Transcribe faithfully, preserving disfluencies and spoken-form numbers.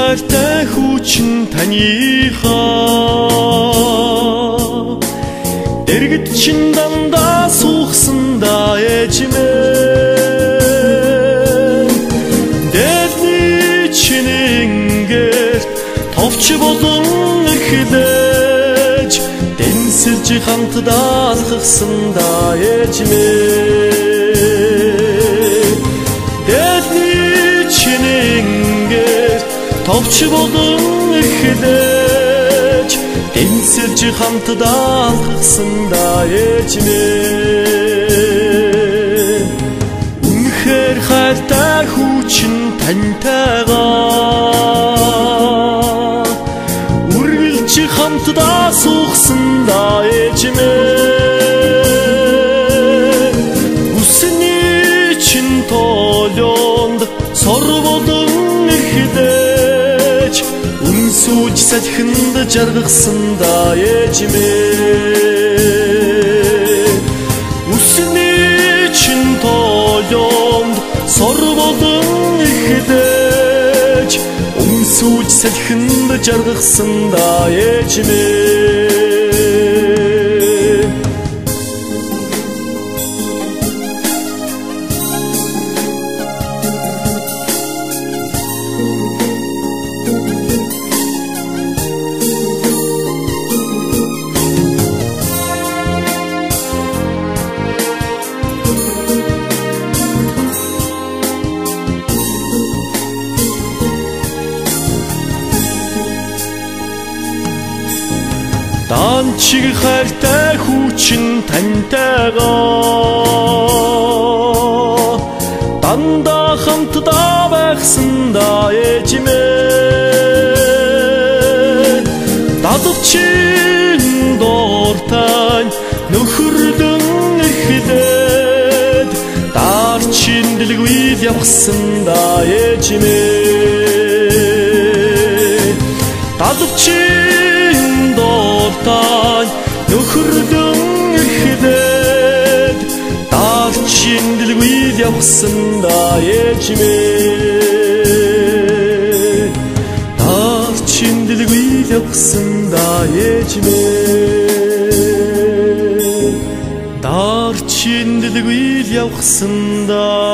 хайртай хүчин таныхаа дэргэд чин дандаа суухсандаа ээжмээ дэрний чинэнгэр товч болон эхлэж дэнсэлж хамтдаа алхахсандаа ээжмээ товч болон эхлэж дэнсэлж хамтдаа алхахсандаа ээжмээ үнэхээр хайртай хүчин таньтайгаа үргэлж хамтдаа суухсандаа ээжмээ үсний чин толионд сор болон эхлэж үнсүүж салхинд жаргахсандаа ээжмээ үсний чин толионд сор болон эхлэж үнсүүж салхинд жаргахсандаа ээжмээ данчиг хайртай хүчин таньтайгаа дандаа хамтдаа байхсандаа ээжмээ дадавчин доортань нөхөрлөн эхлээд даарчин дэлгүйд явахсандаа ээжмээ дадавчин доортань нөхөрлөн эхлээд даарчин дэлгүйд явахсандаа ээжмээ даарчин дэлгүйд явахсандаа ээжмээ даарчин дэлгүйд явахсандаа